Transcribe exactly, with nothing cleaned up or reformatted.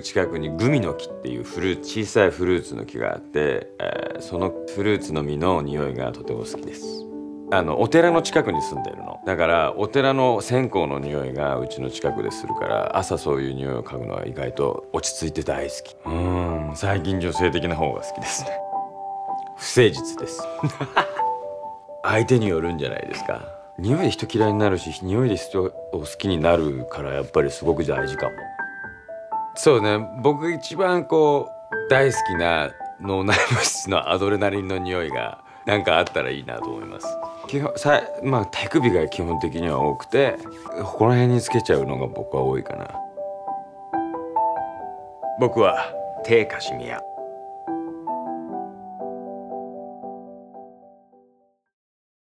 近くにグミの木っていうフル小さいフルーツの木があって、えー、そのフルーツの実の匂いがとても好きです。あのお寺の近くに住んでるのだから、お寺の線香の匂いがうちの近くでするから、朝そういう匂いを嗅ぐのは意外と落ち着いて大好き。うーん、最近女性的な方が好きですね。不誠実です。相手によるんじゃないですか。匂いで人嫌いになるし、匂いで人を好きになるから、やっぱりすごく大事かも。そうね、僕一番こう大好きな脳内物質のアドレナリンの匂いがなんかあったらいいなと思います。基本さ、まあ手首が基本的には多くて、ここら辺につけちゃうのが僕は多いかな。僕は手カシミヤ。